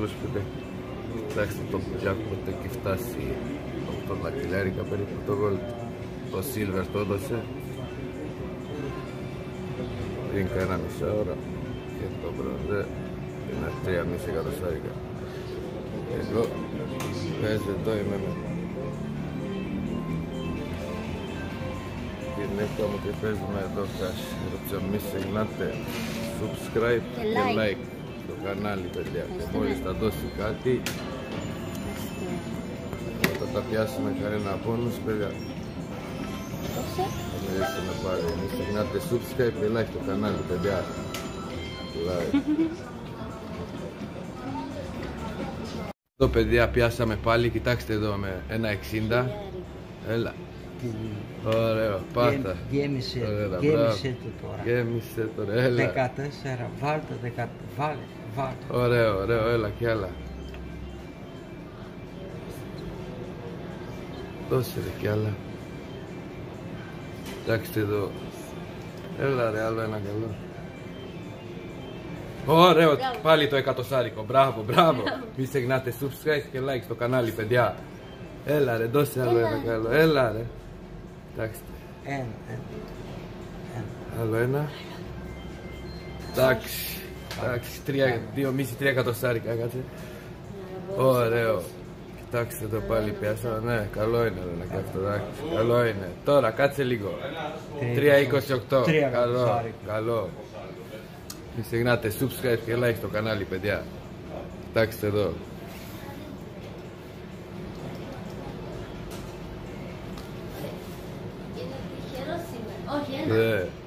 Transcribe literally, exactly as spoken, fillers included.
πρόσφυγε. Κοιτάξτε το jackpot έχει φτάσει ογδόντα χιλιάρικα περίπου το gold. Το silver το έδωσε πριν κάνα μισά ώρα και το bronze είναι τρία κόμμα πέντε εκατοστάρικα. Εγώ παίζω εδώ είμαι με την νύχτα μου και παίζουμε εδώ cash. Μην ξεχνάτε subscribe και, και like. like στο κανάλι, παιδιά. Και μόλις θα δώσει κάτι θα τα πιάσουμε κανένα πόνους, παιδιά. Θα μιλήσουμε πάλι. Μην ξεχνάτε subscribe και like στο κανάλι, παιδιά. Like. Εδώ, παιδιά, πιάσαμε πάλι. Κοιτάξτε εδώ με ένα εξήντα. Έλα. Ωραίο, πάτα. Γέμισε, γέμισε το τώρα. Γέμισε τώρα, έλα. δεκατέσσερα, βάλτε, δεκατέσσερα, βάλε, βάλτε. Ωραίο, ωραίο, έλα κι άλλα. Δώσε ρε κι άλλα. Κοιτάξτε εδώ. Έλα ρε, άλλο ένα καλό. Ωραίο, πάλι το εκατοστάρικο. Μπράβο, μπράβο. Μη ξεχνάτε subscribe και like στο κανάλι, παιδιά. Έλα ρε, δώσε άλλο ένα καλό. Έλα ρε. Εντάξει. Ένα, ένα. Άλλο ένα. Εντάξει. Εντάξει, δύο μισή τρία εκατοστάρικα, κάτσε. Ωραίο. Κοιτάξτε εδώ πάλι πιάσα. Ναι, καλό είναι ένα και αυτό. Καλό είναι. Τώρα κάτσε λίγο. τρία είκοσι οκτώ. Καλό, καλό. Μην ξεχνάτε subscribe και like στο κανάλι, παιδιά. Κοιτάξτε εδώ. Όχι, ένα.